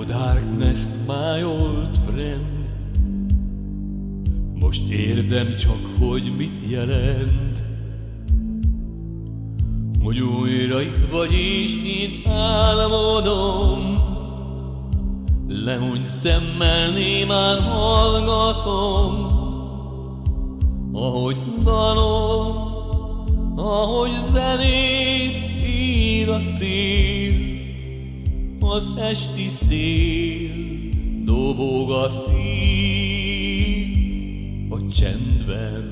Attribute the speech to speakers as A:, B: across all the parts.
A: darkness, my old friend. Most érdem csak, hogy mit jelent, hogy újra itt vagy és én álmodom. Lehúny szemmel némán hallgatom, ahogy dalol, ahogy zenét ír a szél. Az esti szél, dobog a szív a csendben,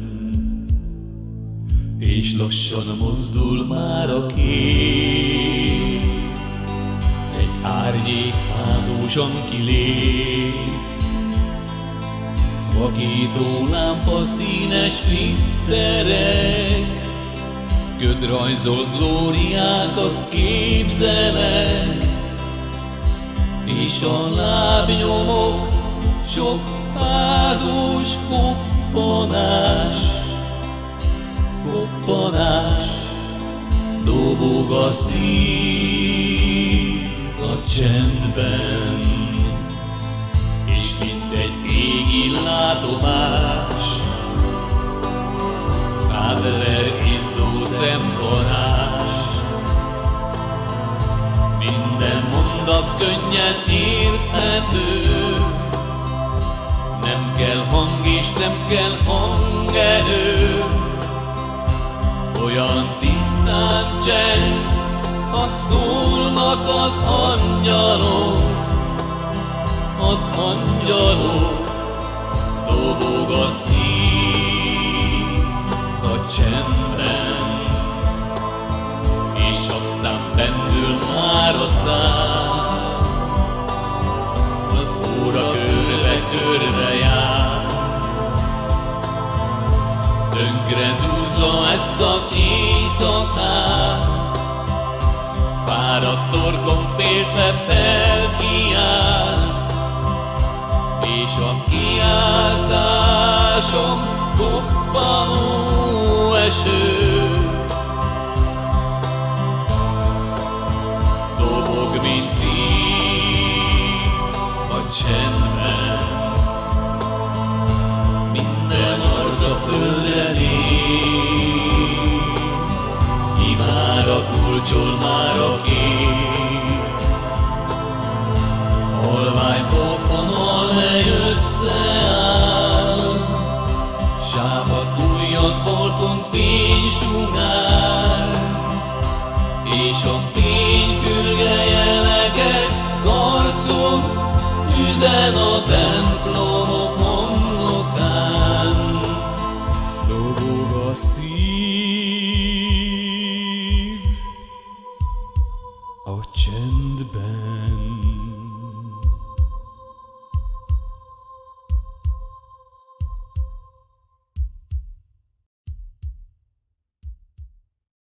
A: és lassan mozdul már a kép. Egy árnyék fázósan kilép, vakító lámpa színes flitterek, ködrajzolt glóriákat képzelek, és a lábnyomok sok fázós koppanás, koppanás, dobog a szív a csendben, és mint egy égi látomás, 100 000 izzó szemtanás. Minden mondat könnyen érthető, nem kell hang és nem kell hangerő, olyan tisztán csend, ha szólnak az angyalok, az angyalok, dobog a szív a csendben, és aztán pendül már a szám, az óra körbe-körbe jár, tönkre zúzza ezt az éjszakát, fáradt torkom féltve felkiált, és a kiáltásom koppanó eső. Dobog, mint szív a csendben, minden arca földre néz, imára kulcsol már a kéz. Halvány pofon mely összeáll, sápadt ujjadból font fénysugár, és a fényfürge jeleket karcol, üzen a templomok homlokán. Dobog a szív